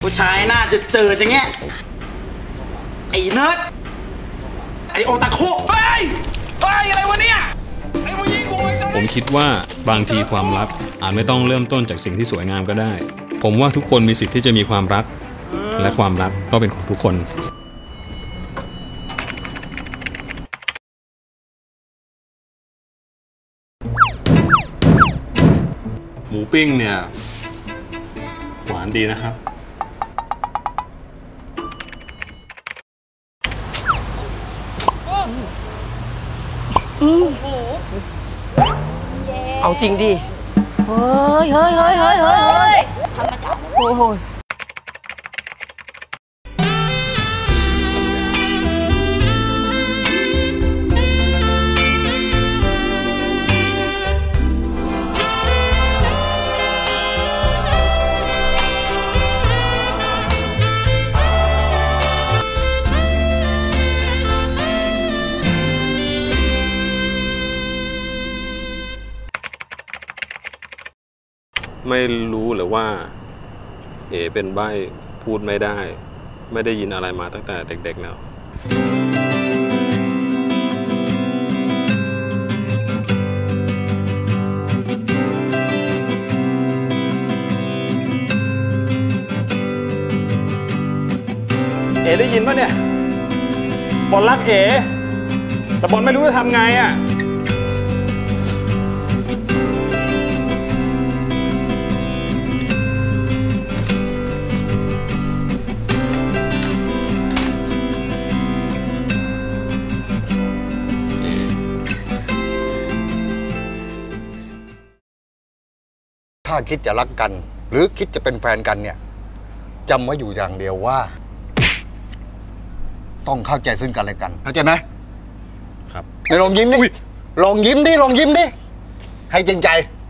ผู้ชายน่าจะเจออย่างเงี้ยไอ้เนิร์ดไอ้โอตาคุไปอะไรวะเนี่ยไอ้ผู้หญิงกูผมคิดว่าบางทีความรักอาจไม่ต้องเริ่มต้นจากสิ่งที่สวยงามก็ได้ผมว่าทุกคนมีสิทธิ์ที่จะมีความรักและความรักก็เป็นของทุกคนหมูปิ้งเนี่ยหวานดีนะครับเอาจริงดิเฮ้ยธรรมดาโอ้โหไม่รู้หรือว่าเอ๋เป็นใบ้พูดไม่ได้ยินอะไรมาตั้งแต่เด็กๆแล้วเอ๋ได้ยินปะเนี่ยบอลรักเอ๋แต่บอลไม่รู้จะทำไงอ่ะถ้าคิดจะรักกันหรือคิดจะเป็นแฟนกันเนี่ยจำไว้อยู่อย่างเดียวว่าต้องเข้าใจซึ่งกันและกันเข้าใจไหมครับลองยิ้มดิลองยิ้มดิให้จริงใจ